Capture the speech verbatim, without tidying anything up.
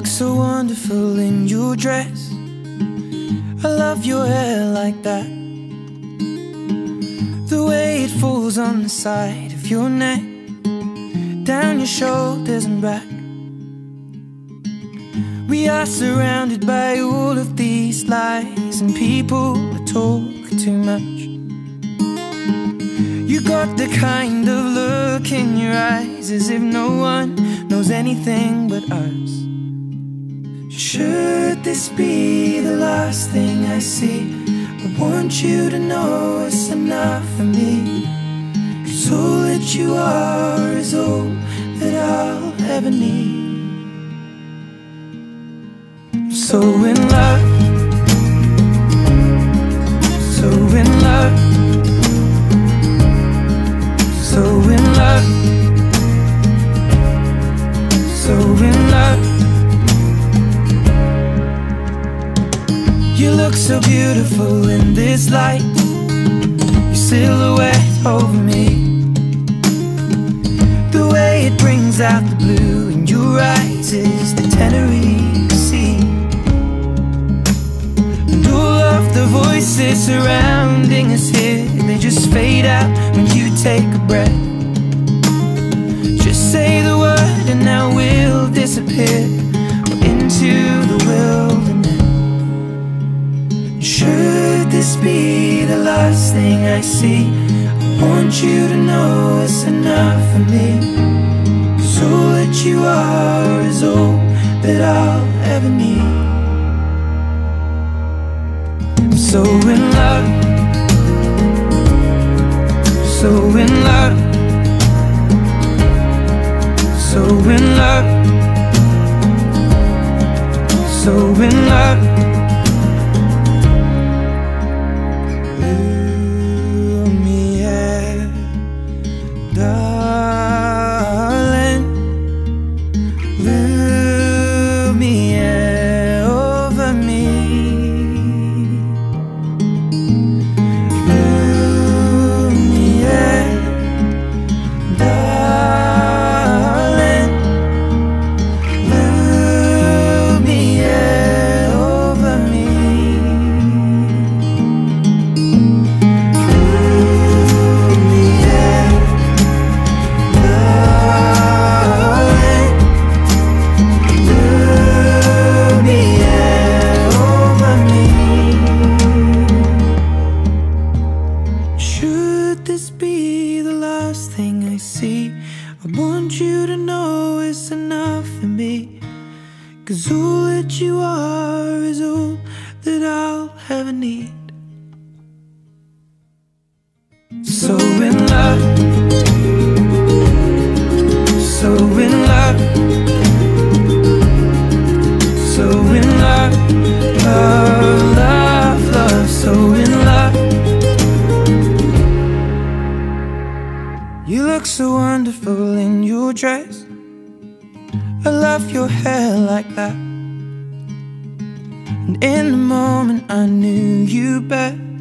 look so wonderful in your dress. I love your hair like that, the way it falls on the side of your neck, down your shoulders and back. We are surrounded by all of these lies, and people that talk too much. You got the kind of look in your eyes as if no one knows anything but us. Should this be the last thing I see, I want you to know it's enough for me. 'Cause all that you are is all that I'll ever need. So in love, so in love, so in love, so in love. You look so beautiful in this light, your silhouette over me, the way it brings out the blue in your eyes is the Tenerife Sea. And all of the voices surrounding us here, they just fade out when you take a breath. Just say the word and now we'll disappear into the wilderness. Should this be the last thing I see, I want you to know it's enough for me. 'Cause all that you are is all that I'll ever need. I'm so in love, so in love, so in love, so in love. I want you to know it's enough for me. 'Cause all that you are is all that I'll ever need. So in love, so in love, so in love, love, love, love, so in love. You look so wonderful in your dress. I love your hair like that. And in the moment I knew you better.